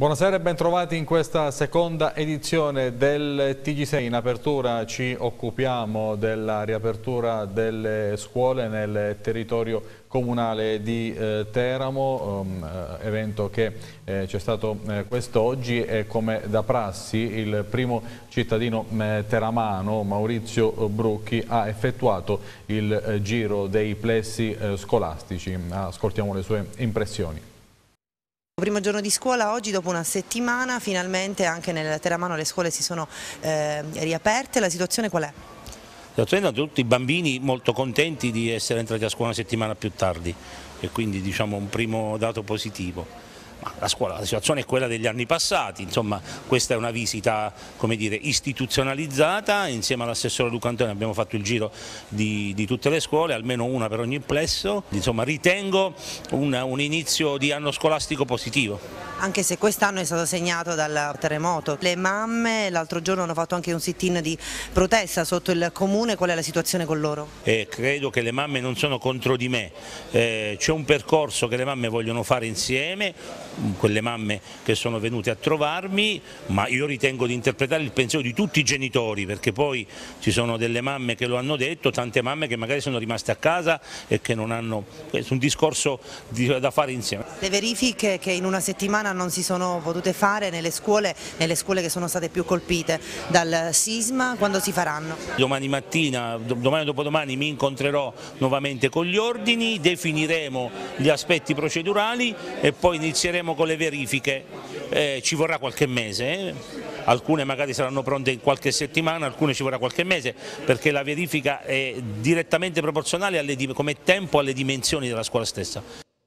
Buonasera e bentrovati in questa seconda edizione del TG6. In apertura ci occupiamo della riapertura delle scuole nel territorio comunale di Teramo, evento che c'è stato quest'oggi e come da prassi il primo cittadino teramano, Maurizio Brucchi, ha effettuato il giro dei plessi scolastici. Ascoltiamo le sue impressioni. Primo giorno di scuola oggi, dopo una settimana, finalmente anche nel Teramano le scuole si sono riaperte. La situazione qual è? La situazione, tutti i bambini molto contenti di essere entrati a scuola una settimana più tardi e quindi diciamo un primo dato positivo. Ma la situazione è quella degli anni passati, insomma questa è una visita, come dire, istituzionalizzata. Insieme all'assessore Luca Antonio abbiamo fatto il giro di tutte le scuole, almeno una per ogni plesso. Insomma ritengo un inizio di anno scolastico positivo. Anche se quest'anno è stato segnato dal terremoto. Le mamme l'altro giorno hanno fatto anche un sit-in di protesta sotto il comune, qual è la situazione con loro? Credo che le mamme non sono contro di me, c'è un percorso che le mamme vogliono fare insieme, quelle mamme che sono venute a trovarmi, ma io ritengo di interpretare il pensiero di tutti i genitori, perché poi ci sono delle mamme che lo hanno detto, tante mamme che magari sono rimaste a casa e che non hanno, è un discorso da fare insieme. Le verifiche che in una settimana non si sono potute fare nelle scuole che sono state più colpite dal sisma, quando si faranno? Domani mattina, domani o dopodomani mi incontrerò nuovamente con gli ordini, definiremo gli aspetti procedurali e poi inizieremo con le verifiche. Ci vorrà qualche mese, alcune magari saranno pronte in qualche settimana, alcune ci vorrà qualche mese, perché la verifica è direttamente proporzionale come tempo alle dimensioni della scuola stessa.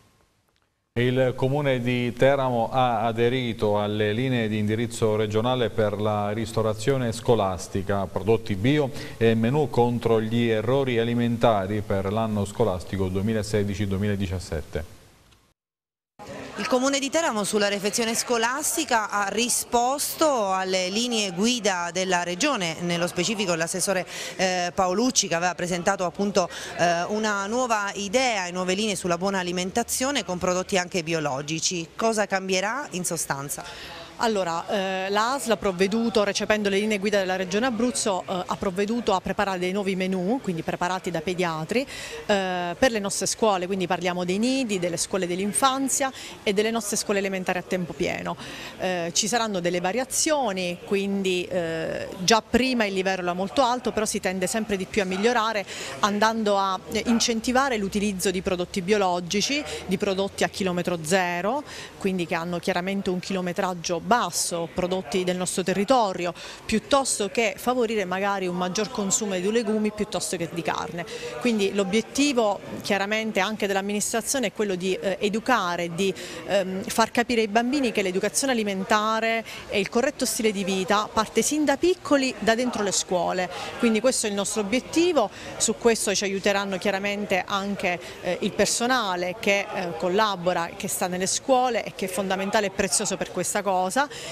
Il Comune di Teramo ha aderito alle linee di indirizzo regionale per la ristorazione scolastica, prodotti bio e menù contro gli errori alimentari per l'anno scolastico 2016-2017. Il Comune di Teramo sulla refezione scolastica ha risposto alle linee guida della Regione, nello specifico l'assessore Paolucci, che aveva presentato appunto una nuova idea e nuove linee sulla buona alimentazione con prodotti anche biologici. Cosa cambierà in sostanza? Allora, la ASL ha provveduto, recependo le linee guida della Regione Abruzzo, ha provveduto a preparare dei nuovi menù, quindi preparati da pediatri, per le nostre scuole, quindi parliamo dei nidi, delle scuole dell'infanzia e delle nostre scuole elementari a tempo pieno. Ci saranno delle variazioni, quindi già prima il livello era molto alto, però si tende sempre di più a migliorare andando a incentivare l'utilizzo di prodotti biologici, di prodotti a chilometro zero, quindi che hanno chiaramente un chilometraggio basso, prodotti del nostro territorio, piuttosto che favorire magari un maggior consumo di legumi piuttosto che di carne. Quindi l'obiettivo chiaramente anche dell'amministrazione è quello di educare, di far capire ai bambini che l'educazione alimentare e il corretto stile di vita parte sin da piccoli da dentro le scuole, quindi questo è il nostro obiettivo. Su questo ci aiuteranno chiaramente anche il personale che collabora, che sta nelle scuole e che è fondamentale e prezioso per questa cosa.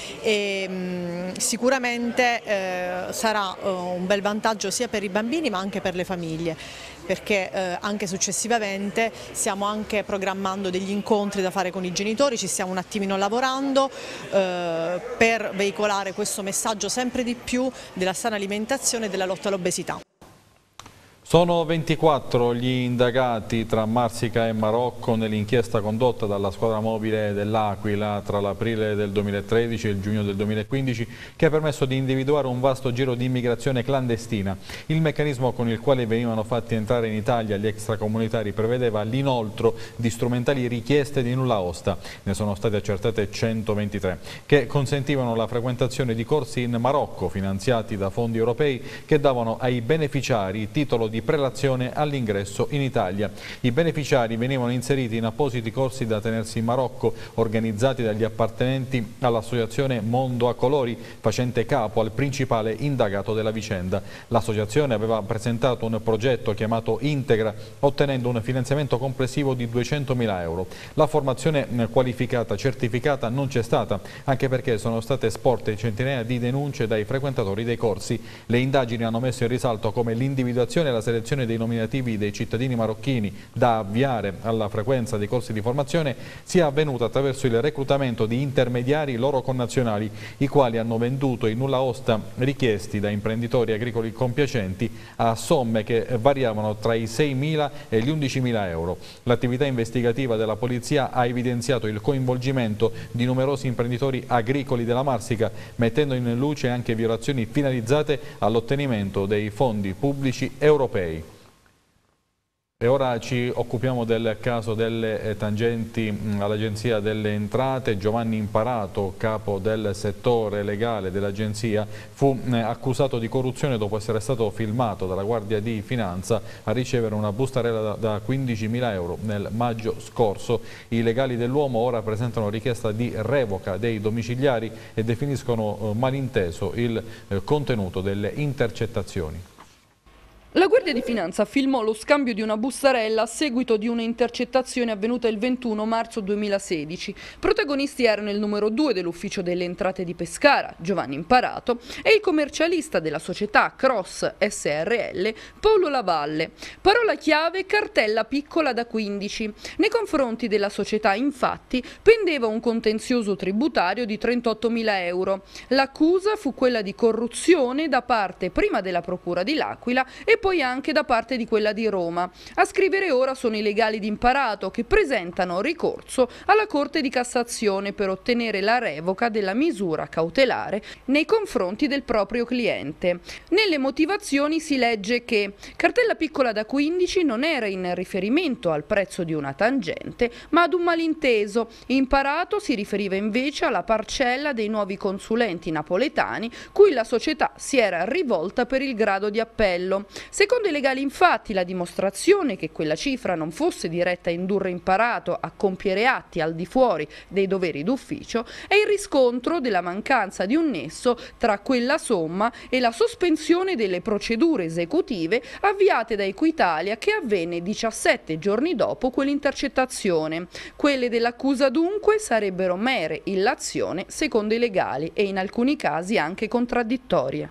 E sicuramente sarà un bel vantaggio sia per i bambini ma anche per le famiglie, perché anche successivamente stiamo anche programmando degli incontri da fare con i genitori, ci stiamo un attimino lavorando per veicolare questo messaggio sempre di più della sana alimentazione e della lotta all'obesità. Sono 24 gli indagati tra Marsica e Marocco nell'inchiesta condotta dalla squadra mobile dell'Aquila tra l'aprile del 2013 e il giugno del 2015, che ha permesso di individuare un vasto giro di immigrazione clandestina. Il meccanismo con il quale venivano fatti entrare in Italia gli extracomunitari prevedeva l'inoltro di strumentali richieste di nulla osta. Ne sono state accertate 123, che consentivano la frequentazione di corsi in Marocco finanziati da fondi europei che davano ai beneficiari titolo di prelazione all'ingresso in Italia. I beneficiari venivano inseriti in appositi corsi da tenersi in Marocco, organizzati dagli appartenenti all'associazione Mondo a Colori, facente capo al principale indagato della vicenda. L'associazione aveva presentato un progetto chiamato Integra, ottenendo un finanziamento complessivo di 200.000 euro. La formazione qualificata certificata non c'è stata, anche perché sono state esporte centinaia di denunce dai frequentatori dei corsi. Le indagini hanno messo in risalto come l'individuazione e la selezione dei nominativi dei cittadini marocchini da avviare alla frequenza dei corsi di formazione sia avvenuta attraverso il reclutamento di intermediari loro connazionali, i quali hanno venduto i nulla osta richiesti da imprenditori agricoli compiacenti a somme che variavano tra i 6.000 e gli 11.000 euro. L'attività investigativa della polizia ha evidenziato il coinvolgimento di numerosi imprenditori agricoli della Marsica, mettendo in luce anche violazioni finalizzate all'ottenimento dei fondi pubblici europei. E ora ci occupiamo del caso delle tangenti all'Agenzia delle Entrate. Giovanni Imparato, capo del settore legale dell'Agenzia, fu accusato di corruzione dopo essere stato filmato dalla Guardia di Finanza a ricevere una bustarella da 15.000 euro nel maggio scorso. I legali dell'uomo ora presentano richiesta di revoca dei domiciliari e definiscono malinteso il contenuto delle intercettazioni. La Guardia di Finanza filmò lo scambio di una bustarella a seguito di un'intercettazione avvenuta il 21 marzo 2016. Protagonisti erano il numero 2 dell'Ufficio delle Entrate di Pescara, Giovanni Imparato, e il commercialista della società Cross SRL, Paolo Lavalle. Parola chiave: cartella piccola da 15. Nei confronti della società, infatti, pendeva un contenzioso tributario di 38.000 euro. L'accusa fu quella di corruzione da parte prima della Procura di L'Aquila e poi anche da parte di quella di Roma. A scrivere ora sono i legali di Imparato, che presentano ricorso alla Corte di Cassazione per ottenere la revoca della misura cautelare nei confronti del proprio cliente. Nelle motivazioni si legge che cartella piccola da 15 non era in riferimento al prezzo di una tangente, ma ad un malinteso. Imparato si riferiva invece alla parcella dei nuovi consulenti napoletani cui la società si era rivolta per il grado di appello. Secondo i legali, infatti, la dimostrazione che quella cifra non fosse diretta a indurre Imparato a compiere atti al di fuori dei doveri d'ufficio è il riscontro della mancanza di un nesso tra quella somma e la sospensione delle procedure esecutive avviate da Equitalia, che avvenne 17 giorni dopo quell'intercettazione. Quelle dell'accusa dunque sarebbero mere illazioni secondo i legali e in alcuni casi anche contraddittorie.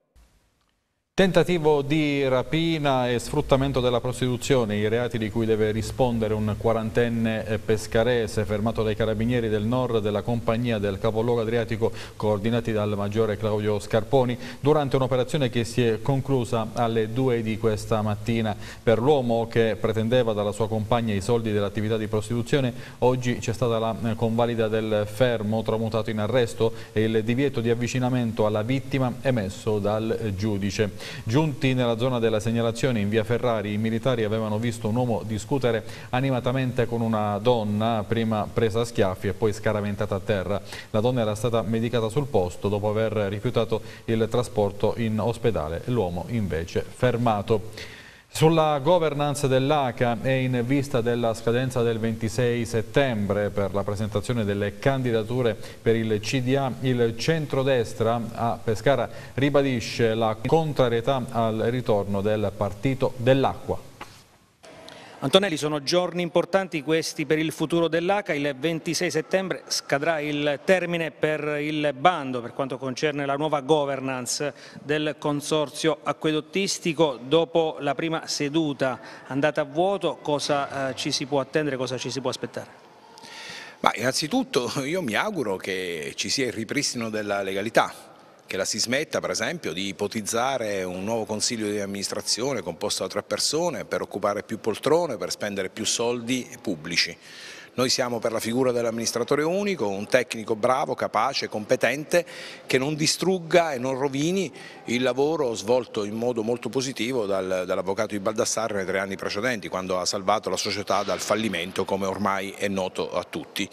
Tentativo di rapina e sfruttamento della prostituzione, i reati di cui deve rispondere un quarantenne pescarese fermato dai carabinieri del Nord della compagnia del capoluogo adriatico coordinati dal maggiore Claudio Scarponi durante un'operazione che si è conclusa alle 2 di questa mattina. Per l'uomo che pretendeva dalla sua compagna i soldi dell'attività di prostituzione, oggi c'è stata la convalida del fermo tramutato in arresto e il divieto di avvicinamento alla vittima emesso dal giudice. Giunti nella zona della segnalazione in via Ferrari, i militari avevano visto un uomo discutere animatamente con una donna, prima presa a schiaffi e poi scaraventata a terra. La donna era stata medicata sul posto dopo aver rifiutato il trasporto in ospedale, l'uomo invece fermato. Sulla governance dell'ACA è in vista della scadenza del 26 settembre per la presentazione delle candidature per il CDA. Il centrodestra a Pescara ribadisce la contrarietà al ritorno del partito dell'acqua. Antonelli, sono giorni importanti questi per il futuro dell'ACA. Il 26 settembre scadrà il termine per il bando per quanto concerne la nuova governance del consorzio acquedottistico. Dopo la prima seduta andata a vuoto, cosa ci si può attendere, cosa ci si può aspettare? Ma innanzitutto io mi auguro che ci sia il ripristino della legalità, che la si smetta per esempio di ipotizzare un nuovo consiglio di amministrazione composto da 3 persone per occupare più poltrone, per spendere più soldi pubblici. Noi siamo per la figura dell'amministratore unico, un tecnico bravo, capace, competente, che non distrugga e non rovini il lavoro svolto in modo molto positivo dall'avvocato di Baldassarre nei 3 anni precedenti, quando ha salvato la società dal fallimento, come ormai è noto a tutti.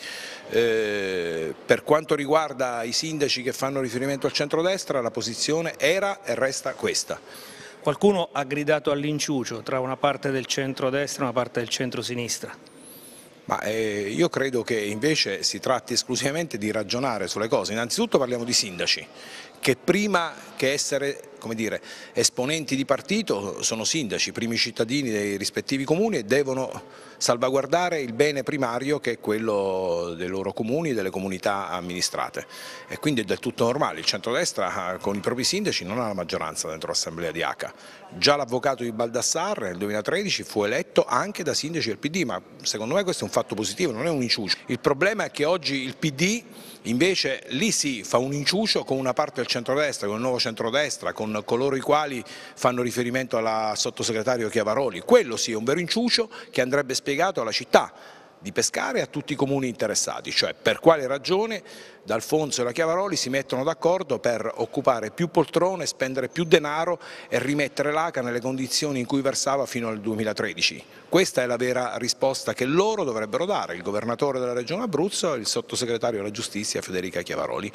Per quanto riguarda i sindaci che fanno riferimento al centrodestra, la posizione era e resta questa. Qualcuno ha gridato all'inciucio tra una parte del centrodestra e una parte del centrosinistra. Ma io credo che invece si tratti esclusivamente di ragionare sulle cose. Innanzitutto parliamo di sindaci, che prima che essere come dire, esponenti di partito, sono sindaci, primi cittadini dei rispettivi comuni e devono salvaguardare il bene primario che è quello dei loro comuni e delle comunità amministrate. E quindi è del tutto normale, il centrodestra con i propri sindaci non ha la maggioranza dentro l'assemblea di Aca. Già l'avvocato di Baldassarre nel 2013 fu eletto anche da sindaci del PD, ma secondo me questo è un fatto positivo, non è un inciucio. Il problema è che oggi il PD invece lì sì fa un inciucio con una parte del centrodestra, con il nuovo centrodestra, con coloro i quali fanno riferimento alla sottosegretario Chiavaroli. Quello sì è un vero inciucio che andrebbe spiegato alla città di Pescara e a tutti i comuni interessati, cioè per quale ragione D'Alfonso e la Chiavaroli si mettono d'accordo per occupare più poltrone, spendere più denaro e rimettere l'Aca nelle condizioni in cui versava fino al 2013. Questa è la vera risposta che loro dovrebbero dare, il governatore della Regione Abruzzo e il sottosegretario alla Giustizia Federica Chiavaroli.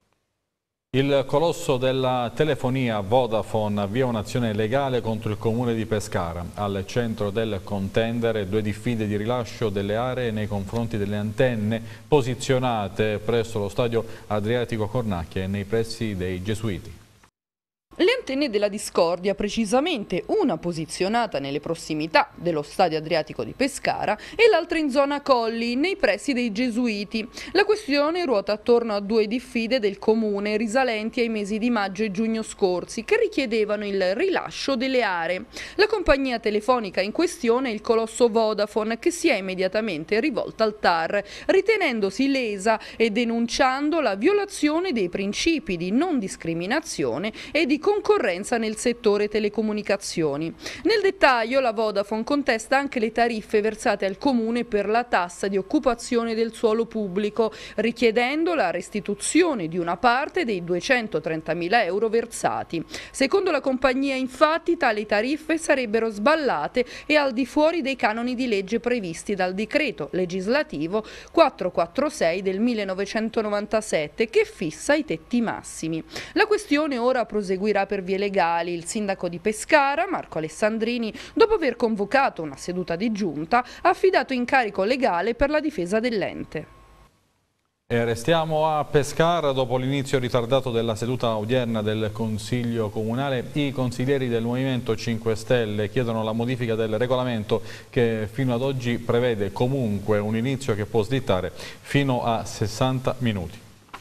Il colosso della telefonia Vodafone avvia un'azione legale contro il comune di Pescara. Al centro del contendere 2 diffide di rilascio delle aree nei confronti delle antenne posizionate presso lo stadio Adriatico Cornacchia e nei pressi dei Gesuiti. Le antenne della discordia, precisamente una posizionata nelle prossimità dello Stadio Adriatico di Pescara e l'altra in zona Colli, nei pressi dei Gesuiti. La questione ruota attorno a 2 diffide del comune risalenti ai mesi di maggio e giugno scorsi che richiedevano il rilascio delle aree. La compagnia telefonica in questione è il colosso Vodafone, che si è immediatamente rivolta al TAR, ritenendosi lesa e denunciando la violazione dei principi di non discriminazione e di concorrenza nel settore telecomunicazioni. Nel dettaglio, la Vodafone contesta anche le tariffe versate al comune per la tassa di occupazione del suolo pubblico, richiedendo la restituzione di una parte dei 230.000 euro versati. Secondo la compagnia, infatti, tali tariffe sarebbero sballate e al di fuori dei canoni di legge previsti dal decreto legislativo 446 del 1997, che fissa i tetti massimi. La questione ora proseguirà per vie legali. Il sindaco di Pescara, Marco Alessandrini, dopo aver convocato una seduta di giunta, ha affidato incarico legale per la difesa dell'ente. E restiamo a Pescara. Dopo l'inizio ritardato della seduta odierna del Consiglio Comunale, i consiglieri del Movimento 5 Stelle chiedono la modifica del regolamento che fino ad oggi prevede comunque un inizio che può slittare fino a 60 minuti.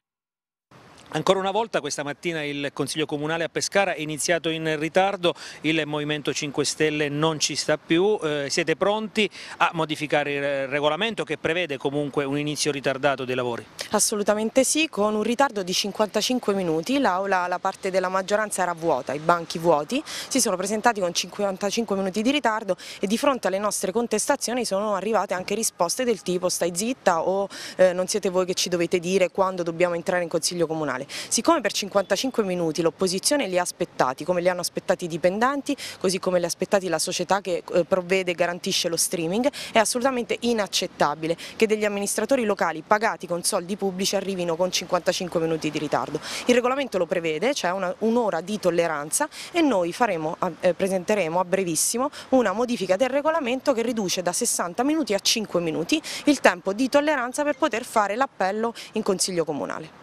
Ancora una volta questa mattina il Consiglio Comunale a Pescara è iniziato in ritardo, il Movimento 5 Stelle non ci sta più, siete pronti a modificare il regolamento che prevede comunque un inizio ritardato dei lavori? Assolutamente sì, con un ritardo di 55 minuti, l'aula, la parte della maggioranza era vuota, i banchi vuoti, si sono presentati con 55 minuti di ritardo e di fronte alle nostre contestazioni sono arrivate anche risposte del tipo stai zitta o non siete voi che ci dovete dire quando dobbiamo entrare in Consiglio Comunale. Siccome per 55 minuti l'opposizione li ha aspettati, come li hanno aspettati i dipendenti, così come li ha aspettati la società che provvede e garantisce lo streaming, è assolutamente inaccettabile che degli amministratori locali pagati con soldi pubblici arrivino con 55 minuti di ritardo. Il regolamento lo prevede, c'è un'ora di tolleranza e noi presenteremo a brevissimo una modifica del regolamento che riduce da 60 minuti a 5 minuti il tempo di tolleranza per poter fare l'appello in Consiglio Comunale.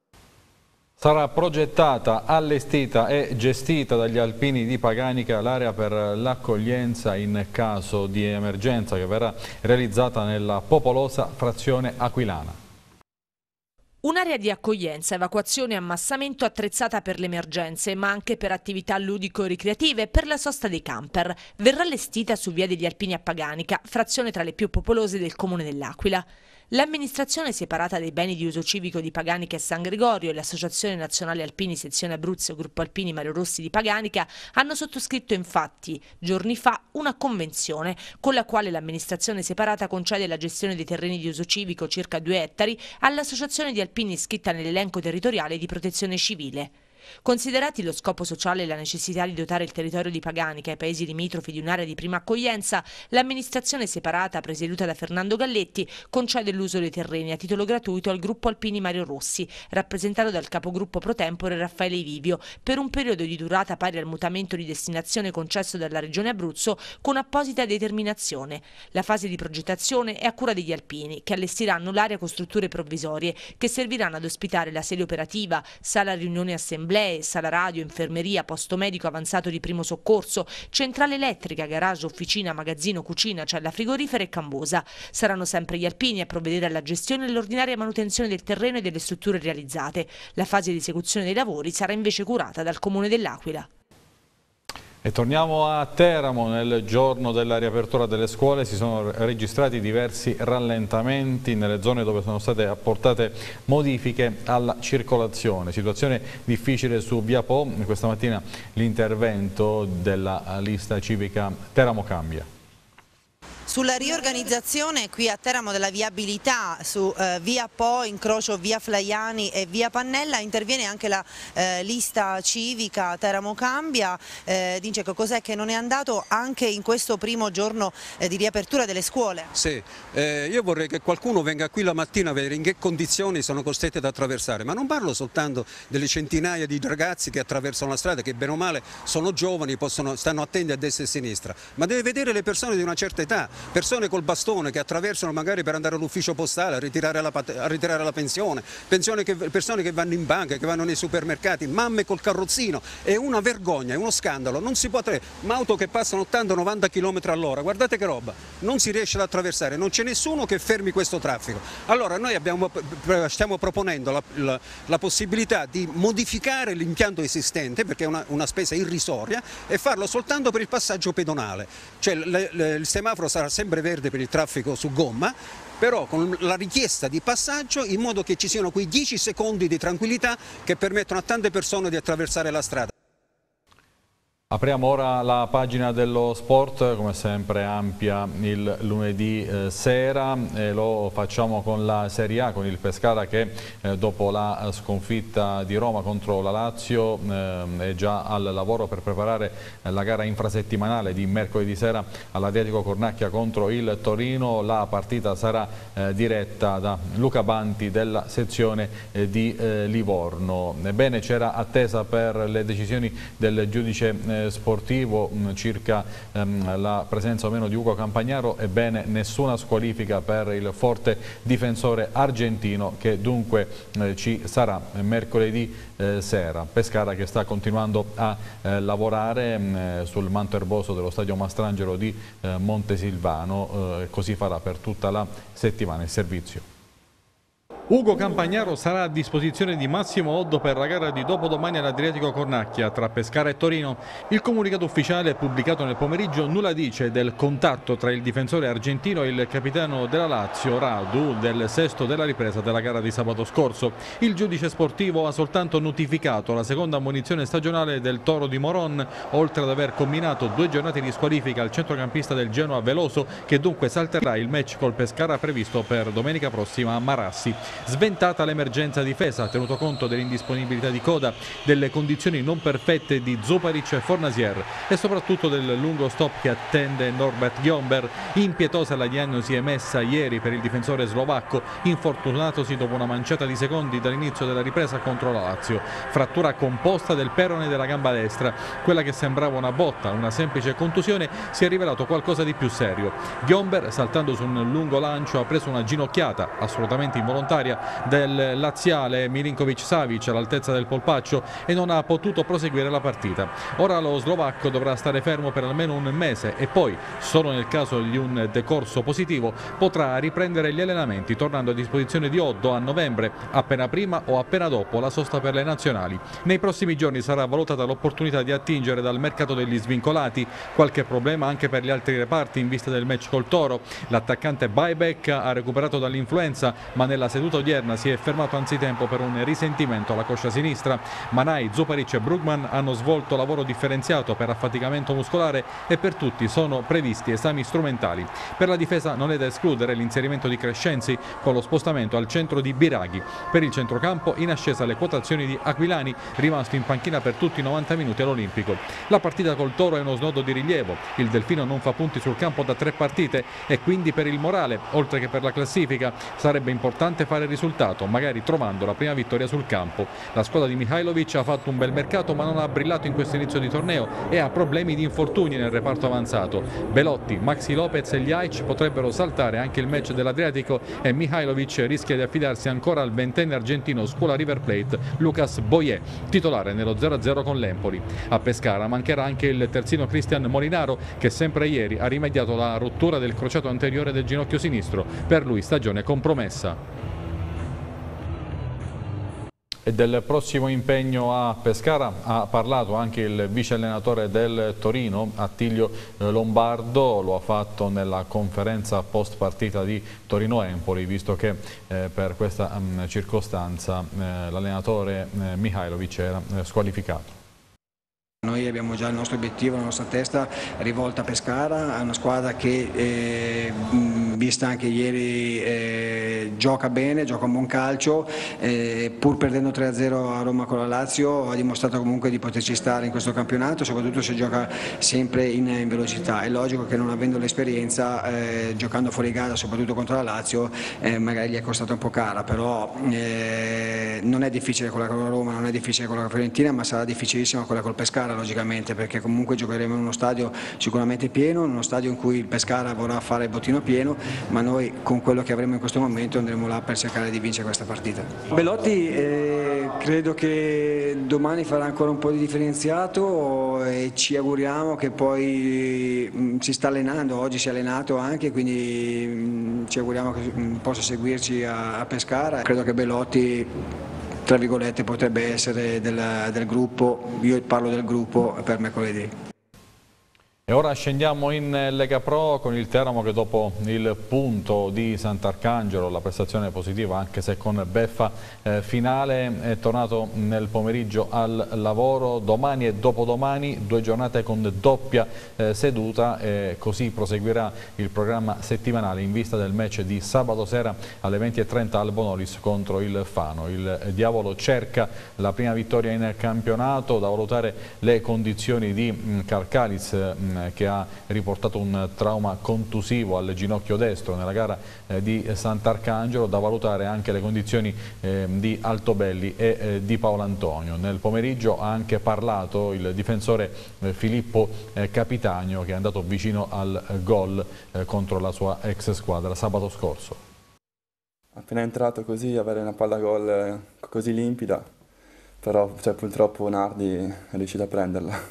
Sarà progettata, allestita e gestita dagli alpini di Paganica l'area per l'accoglienza in caso di emergenza che verrà realizzata nella popolosa frazione aquilana. Un'area di accoglienza, evacuazione e ammassamento attrezzata per le emergenze, ma anche per attività ludico-ricreative e per la sosta dei camper. Verrà allestita su via degli Alpini a Paganica, frazione tra le più popolose del comune dell'Aquila. L'amministrazione separata dei beni di uso civico di Paganica e San Gregorio e l'Associazione Nazionale Alpini Sezione Abruzzo e Gruppo Alpini Mario Rossi di Paganica hanno sottoscritto infatti giorni fa una convenzione con la quale l'amministrazione separata concede la gestione dei terreni di uso civico, circa 2 ettari, all'Associazione di Alpini iscritta nell'elenco territoriale di protezione civile. Considerati lo scopo sociale e la necessità di dotare il territorio di Paganica e i paesi limitrofi di un'area di prima accoglienza, l'amministrazione separata, presieduta da Fernando Galletti, concede l'uso dei terreni a titolo gratuito al gruppo Alpini Mario Rossi, rappresentato dal capogruppo pro tempore Raffaele Ivivio, per un periodo di durata pari al mutamento di destinazione concesso dalla Regione Abruzzo con apposita determinazione. La fase di progettazione è a cura degli alpini, che allestiranno l'area con strutture provvisorie che serviranno ad ospitare la sede operativa, sala riunioni e assemblea, assemblee, sala radio, infermeria, posto medico avanzato di primo soccorso, centrale elettrica, garage, officina, magazzino, cucina, cella frigorifera e cambosa. Saranno sempre gli alpini a provvedere alla gestione e all'ordinaria manutenzione del terreno e delle strutture realizzate. La fase di esecuzione dei lavori sarà invece curata dal Comune dell'Aquila. E torniamo a Teramo. Nel giorno della riapertura delle scuole si sono registrati diversi rallentamenti nelle zone dove sono state apportate modifiche alla circolazione. Situazione difficile su Via Po. Questa mattina l'intervento della lista civica Teramo Cambia. Sulla riorganizzazione qui a Teramo della viabilità su Via Po, incrocio Via Flaiani e Via Pannella interviene anche la lista civica Teramo Cambia. Dice cos'è che non è andato anche in questo primo giorno di riapertura delle scuole? Sì, io vorrei che qualcuno venga qui la mattina a vedere in che condizioni sono costretti ad attraversare, ma non parlo soltanto delle centinaia di ragazzi che attraversano la strada, che bene o male sono giovani, stanno attenti a destra e a sinistra, ma deve vedere le persone di una certa età. Persone col bastone che attraversano magari per andare all'ufficio postale a ritirare la pensione, persone che vanno in banca, che vanno nei supermercati, mamme col carrozzino. È una vergogna, è uno scandalo, non si può ma auto che passano 80-90 km all'ora, guardate che roba, non si riesce ad attraversare, non c'è nessuno che fermi questo traffico. Allora noi stiamo proponendo la possibilità di modificare l'impianto esistente, perché è una spesa irrisoria, e farlo soltanto per il passaggio pedonale, cioè il semaforo sarà sempre verde per il traffico su gomma, però con la richiesta di passaggio in modo che ci siano quei 10 secondi di tranquillità che permettono a tante persone di attraversare la strada. Apriamo ora la pagina dello sport, come sempre ampia il lunedì sera, e lo facciamo con la Serie A, con il Pescara che dopo la sconfitta di Roma contro la Lazio è già al lavoro per preparare la gara infrasettimanale di mercoledì sera all'Adriatico Cornacchia contro il Torino. La partita sarà diretta da Luca Banti della sezione di Livorno. Ebbene, c'era attesa per le decisioni del giudice sportivo circa la presenza o meno di Ugo Campagnaro. Ebbene, nessuna squalifica per il forte difensore argentino, che dunque ci sarà mercoledì sera. Pescara che sta continuando a lavorare sul manto erboso dello stadio Mastrangelo di Montesilvano, così farà per tutta la settimana il servizio. Ugo Campagnaro sarà a disposizione di Massimo Oddo per la gara di dopodomani all'Adriatico Cornacchia tra Pescara e Torino. Il comunicato ufficiale pubblicato nel pomeriggio nulla dice del contatto tra il difensore argentino e il capitano della Lazio, Radu, del sesto della ripresa della gara di sabato scorso. Il giudice sportivo ha soltanto notificato la seconda ammonizione stagionale del Toro di Moron, oltre ad aver comminato 2 giornate di squalifica al centrocampista del Genoa Veloso, che dunque salterà il match col Pescara previsto per domenica prossima a Marassi. Sventata l'emergenza difesa, tenuto conto dell'indisponibilità di coda, delle condizioni non perfette di Zuparic e Fornasier e soprattutto del lungo stop che attende Norbert Gjomber. Impietosa la diagnosi emessa ieri per il difensore slovacco, infortunatosi dopo una manciata di secondi dall'inizio della ripresa contro la Lazio. Frattura composta del perone della gamba destra. Quella che sembrava una botta, una semplice contusione, si è rivelato qualcosa di più serio. Gjomber, saltando su un lungo lancio, ha preso una ginocchiata assolutamente involontaria del laziale Milinkovic-Savic all'altezza del polpaccio e non ha potuto proseguire la partita. Ora lo slovacco dovrà stare fermo per almeno un mese e poi, solo nel caso di un decorso positivo, potrà riprendere gli allenamenti, tornando a disposizione di Oddo a novembre, appena prima o appena dopo la sosta per le nazionali. Nei prossimi giorni sarà valutata l'opportunità di attingere dal mercato degli svincolati. Qualche problema anche per gli altri reparti in vista del match col Toro. L'attaccante Bajbek ha recuperato dall'influenza, ma nella seduta odierna si è fermato anzitempo per un risentimento alla coscia sinistra. Manai, Zuparic e Brugman hanno svolto lavoro differenziato per affaticamento muscolare e per tutti sono previsti esami strumentali. Per la difesa non è da escludere l'inserimento di Crescenzi con lo spostamento al centro di Biraghi. Per il centrocampo in ascesa le quotazioni di Aquilani, rimasto in panchina per tutti i 90 minuti all'Olimpico. La partita col Toro è uno snodo di rilievo. Il Delfino non fa punti sul campo da 3 partite e quindi per il morale, oltre che per la classifica, sarebbe importante fare il risultato, magari trovando la prima vittoria sul campo. La squadra di Mihajlovic ha fatto un bel mercato ma non ha brillato in questo inizio di torneo e ha problemi di infortuni nel reparto avanzato. Belotti, Maxi Lopez e Ljajic potrebbero saltare anche il match dell'Adriatico e Mihajlovic rischia di affidarsi ancora al ventenne argentino scuola River Plate Lucas Boyer, titolare nello 0-0 con l'Empoli. A Pescara mancherà anche il terzino Cristian Molinaro che sempre ieri ha rimediato la rottura del crociato anteriore del ginocchio sinistro, per lui stagione compromessa. E del prossimo impegno a Pescara ha parlato anche il vice allenatore del Torino, Attilio Lombardo, lo ha fatto nella conferenza post partita di Torino-Empoli, visto che per questa circostanza l'allenatore Mihajlovic era squalificato. Noi abbiamo già il nostro obiettivo, la nostra testa rivolta a Pescara, è una squadra che vista anche ieri gioca bene, gioca un buon calcio, pur perdendo 3-0 a Roma con la Lazio ha dimostrato comunque di poterci stare in questo campionato, soprattutto se gioca sempre in velocità. È logico che non avendo l'esperienza, giocando fuori gara soprattutto contro la Lazio, magari gli è costata un po' cara, però non è difficile quella con la Roma, non è difficile quella con la Fiorentina, ma sarà difficilissima quella col Pescara logicamente, perché comunque giocheremo in uno stadio sicuramente pieno, in uno stadio in cui il Pescara vorrà fare il bottino pieno, ma noi con quello che avremo in questo momento andremo là per cercare di vincere questa partita. Belotti credo che domani farà ancora un po' di differenziato e ci auguriamo che poi si sta allenando, oggi si è allenato anche, quindi ci auguriamo che possa seguirci a Pescara. Credo che Belotti, tra virgolette, potrebbe essere del gruppo, io parlo del gruppo per mercoledì. E ora scendiamo in Lega Pro con il Teramo che dopo il punto di Sant'Arcangelo, la prestazione positiva anche se con beffa finale, è tornato nel pomeriggio al lavoro. Domani e dopodomani 2 giornate con doppia seduta e così proseguirà il programma settimanale in vista del match di sabato sera alle 20:30 al Bonolis contro il Fano. Il Diavolo cerca la prima vittoria in campionato, da valutare le condizioni di Karkalis che ha riportato un trauma contusivo al ginocchio destro nella gara di Sant'Arcangelo, da valutare anche le condizioni di Altobelli e di Paolo Antonio. Nel pomeriggio ha anche parlato il difensore Filippo Capitagno, che è andato vicino al gol contro la sua ex squadra sabato scorso. Appena entrato così, avere una palla gol così limpida, però purtroppo Nardi è riuscito a prenderla.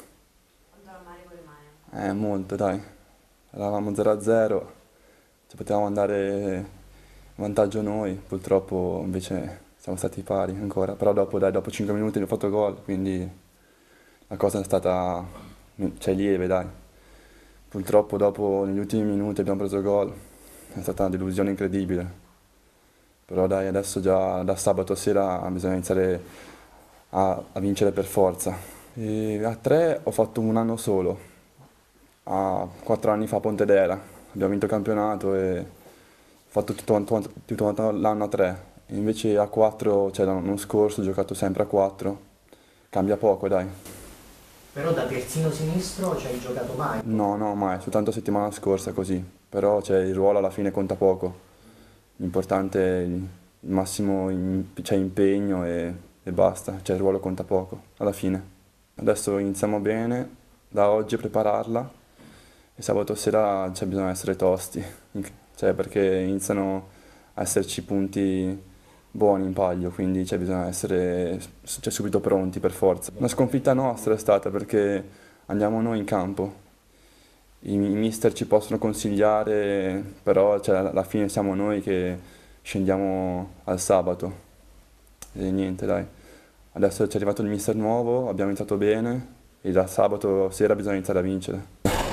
Molto, dai. Eravamo 0-0, potevamo andare in vantaggio noi, purtroppo invece siamo stati pari ancora, però dopo 5 minuti abbiamo fatto gol, quindi la cosa è stata lieve, dai. Purtroppo dopo, negli ultimi minuti abbiamo preso gol, è stata una delusione incredibile. Però dai, adesso già da sabato sera bisogna iniziare a vincere per forza. E a 3 ho fatto un anno solo. 4 anni fa a Pontedera, abbiamo vinto il campionato e ho fatto tutto l'anno a 3, invece a 4, cioè l'anno scorso ho giocato sempre a 4, cambia poco, dai. Però da terzino sinistro ci hai giocato mai? No, mai, soltanto settimana scorsa così, però il ruolo alla fine conta poco, l'importante è il massimo impegno e basta, il ruolo conta poco alla fine. Adesso iniziamo bene, da oggi a prepararla. E sabato sera bisogna essere tosti, perché iniziano a esserci punti buoni in palio, quindi bisogna essere subito pronti per forza. Una sconfitta nostra è stata perché andiamo noi in campo, i mister ci possono consigliare, però alla fine siamo noi che scendiamo al sabato e niente, dai. Adesso è arrivato il mister nuovo, abbiamo iniziato bene e da sabato sera bisogna iniziare a vincere.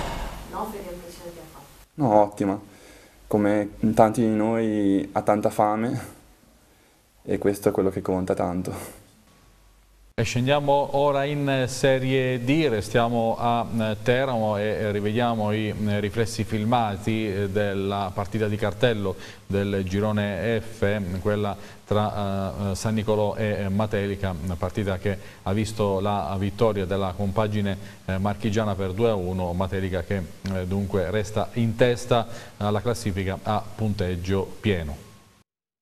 No, ottima, come tanti di noi ha tanta fame e questo è quello che conta tanto. E scendiamo ora in Serie D, restiamo a Teramo e rivediamo i riflessi filmati della partita di cartello del girone F, quella tra San Nicolò e Matelica, una partita che ha visto la vittoria della compagine marchigiana per 2-1, Matelica che dunque resta in testa alla classifica a punteggio pieno.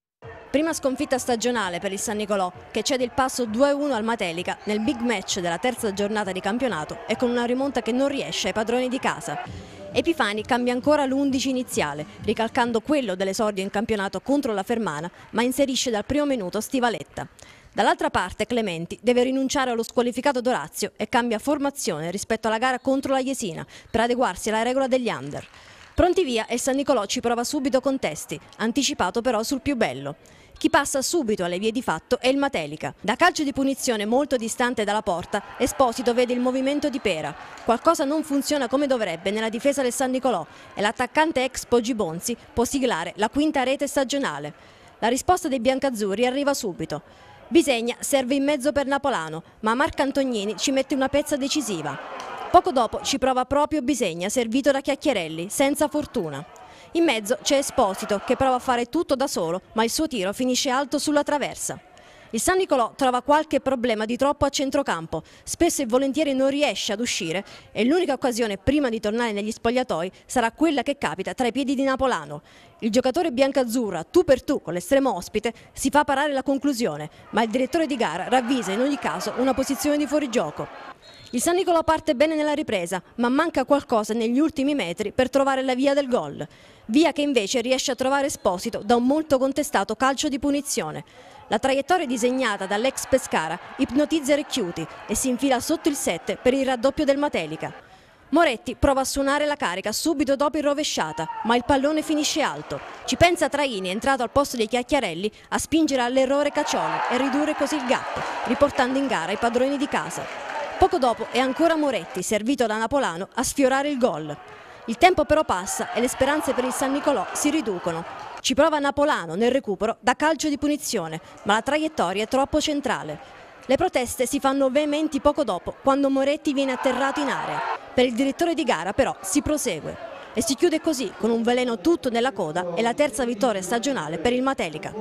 Prima sconfitta stagionale per il San Nicolò, che cede il passo 2-1 al Matelica nel big match della terza giornata di campionato e con una rimonta che non riesce ai padroni di casa. Epifani cambia ancora l'11 iniziale, ricalcando quello dell'esordio in campionato contro la Fermana, ma inserisce dal primo minuto Stivaletta. Dall'altra parte Clementi deve rinunciare allo squalificato Dorazio e cambia formazione rispetto alla gara contro la Jesina per adeguarsi alla regola degli under. Pronti via e il San Nicolò ci prova subito con Testi, anticipato però sul più bello. Chi passa subito alle vie di fatto è il Matelica. Da calcio di punizione molto distante dalla porta, Esposito vede il movimento di Pera. Qualcosa non funziona come dovrebbe nella difesa del San Nicolò e l'attaccante ex Poggi Bonzi può siglare la quinta rete stagionale. La risposta dei biancazzurri arriva subito. Bisegna serve in mezzo per Napolano, ma Marco Antognini ci mette una pezza decisiva. Poco dopo ci prova proprio Bisegna, servito da Chiacchierelli, senza fortuna. In mezzo c'è Esposito che prova a fare tutto da solo, ma il suo tiro finisce alto sulla traversa. Il San Nicolò trova qualche problema di troppo a centrocampo, spesso e volentieri non riesce ad uscire e l'unica occasione prima di tornare negli spogliatoi sarà quella che capita tra i piedi di Napolano. Il giocatore biancazzurro, a tu per tu con l'estremo ospite, si fa parare la conclusione, ma il direttore di gara ravvisa in ogni caso una posizione di fuorigioco. Il San Nicolò parte bene nella ripresa, ma manca qualcosa negli ultimi metri per trovare la via del gol. Via che invece riesce a trovare Esposito da un molto contestato calcio di punizione. La traiettoria disegnata dall'ex Pescara ipnotizza Recchiuti e si infila sotto il 7 per il raddoppio del Matelica. Moretti prova a suonare la carica subito dopo il rovesciata, ma il pallone finisce alto. Ci pensa Traini, entrato al posto dei Chiacchiarelli, a spingere all'errore Cacioli e ridurre così il gap, riportando in gara i padroni di casa. Poco dopo è ancora Moretti, servito da Napolano, a sfiorare il gol. Il tempo però passa e le speranze per il San Nicolò si riducono. Ci prova Napolano nel recupero da calcio di punizione, ma la traiettoria è troppo centrale. Le proteste si fanno veementi poco dopo, quando Moretti viene atterrato in area. Per il direttore di gara però si prosegue e si chiude così con un veleno tutto nella coda e la terza vittoria stagionale per il Matelica.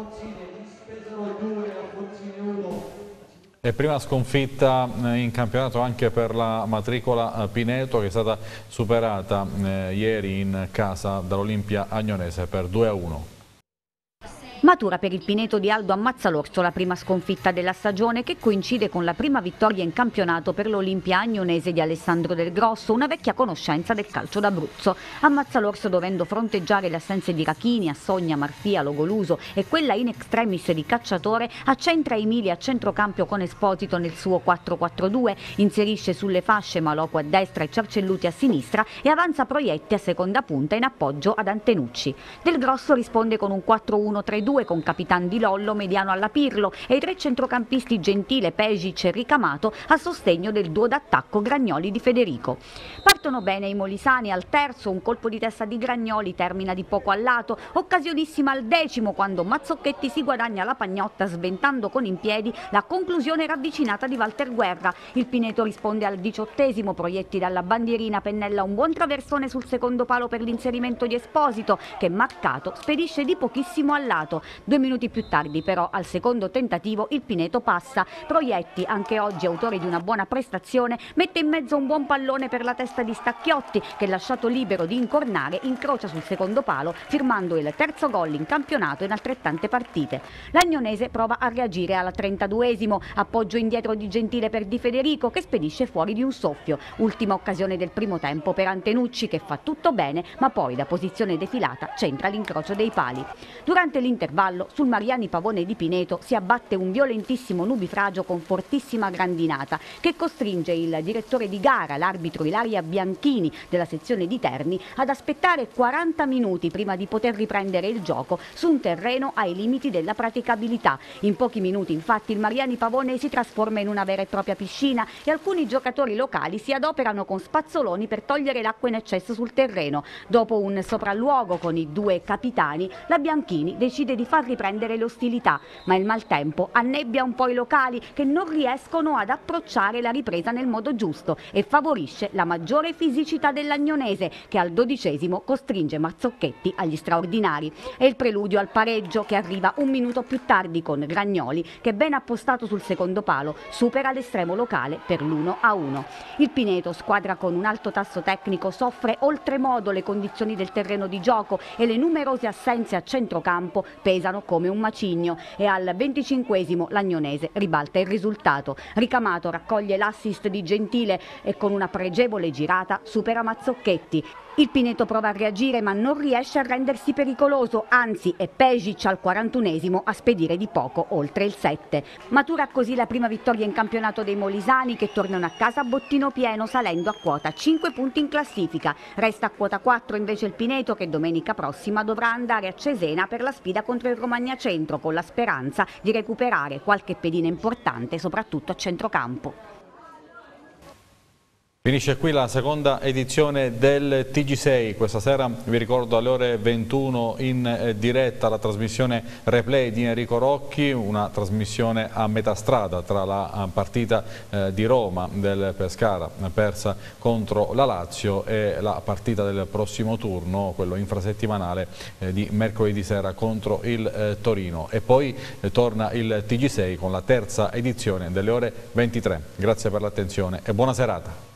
E prima sconfitta in campionato anche per la matricola Pineto, che è stata superata ieri in casa dall'Olimpia Agnonese per 2-1. Matura per il Pineto di Aldo Ammazzalorso la prima sconfitta della stagione, che coincide con la prima vittoria in campionato per l'Olimpia Agnonese di Alessandro Del Grosso, una vecchia conoscenza del calcio d'Abruzzo. Ammazzalorso, dovendo fronteggiare le assenze di Rachini, Assogna, Marfia, Logoluso e quella in extremis di Cacciatore, accentra Emilia a centrocampo con Esposito nel suo 4-4-2, inserisce sulle fasce Maloco a destra e Cercelluti a sinistra e avanza Proietti a seconda punta in appoggio ad Antenucci. Del Grosso risponde con un 4-1-3-2 con Capitan Di Lollo, Mediano alla Pirlo e i tre centrocampisti Gentile, Pejic e Ricamato a sostegno del duo d'attacco Gragnoli di Federico. Partono bene i molisani al terzo, un colpo di testa di Gragnoli termina di poco al lato, occasionissima al decimo quando Mazzocchetti si guadagna la pagnotta sventando con in piedi la conclusione ravvicinata di Walter Guerra. Il Pineto risponde al 18°, Proietti dalla bandierina pennella un buon traversone sul secondo palo per l'inserimento di Esposito, che marcato spedisce di pochissimo al lato. 2 minuti più tardi però al secondo tentativo il Pineto passa. Proietti, anche oggi autore di una buona prestazione, mette in mezzo un buon pallone per la testa di Stacchiotti, che lasciato libero di incornare incrocia sul secondo palo, firmando il terzo gol in campionato in altrettante partite. L'Agnonese prova a reagire alla 32°, appoggio indietro di Gentile per Di Federico, che spedisce fuori di un soffio. Ultima occasione del primo tempo per Antenucci, che fa tutto bene ma poi da posizione defilata centra l'incrocio dei pali. Durante l'intervallo sul Mariani Pavone di Pineto si abbatte un violentissimo nubifragio con fortissima grandinata che costringe il direttore di gara, l'arbitro Ilaria Bianchini della sezione di Terni, ad aspettare 40 minuti prima di poter riprendere il gioco su un terreno ai limiti della praticabilità. In pochi minuti infatti il Mariani Pavone si trasforma in una vera e propria piscina e alcuni giocatori locali si adoperano con spazzoloni per togliere l'acqua in eccesso sul terreno. Dopo un sopralluogo con i due capitani, la Bianchini decide di far riprendere le ostilità, ma il maltempo annebbia un po' i locali, che non riescono ad approcciare la ripresa nel modo giusto e favorisce la maggiore maggiore fisicità dell'Agnonese, che al 12° costringe Mazzocchetti agli straordinari. È il preludio al pareggio che arriva un minuto più tardi con Gragnoli, che ben appostato sul secondo palo supera l'estremo locale per l'1-1. Il Pineto, squadra con un alto tasso tecnico, soffre oltremodo le condizioni del terreno di gioco e le numerose assenze a centrocampo pesano come un macigno, e al 25° l'Agnonese ribalta il risultato. Ricamato raccoglie l'assist di Gentile e con una pregevole girata supera Mazzocchetti. Il Pineto prova a reagire ma non riesce a rendersi pericoloso, anzi è Pejic al 41° a spedire di poco oltre il 7. Matura così la prima vittoria in campionato dei molisani, che tornano a casa a bottino pieno salendo a quota 5 punti in classifica. Resta a quota 4 invece il Pineto, che domenica prossima dovrà andare a Cesena per la sfida contro il Romagna Centro, con la speranza di recuperare qualche pedina importante soprattutto a centrocampo. Finisce qui la seconda edizione del TG6. Questa sera vi ricordo alle ore 21 in diretta la trasmissione replay di Enrico Rocchi, una trasmissione a metà strada tra la partita di Roma del Pescara persa contro la Lazio e la partita del prossimo turno, quello infrasettimanale di mercoledì sera contro il Torino. E poi torna il TG6 con la terza edizione delle ore 23. Grazie per l'attenzione e buona serata.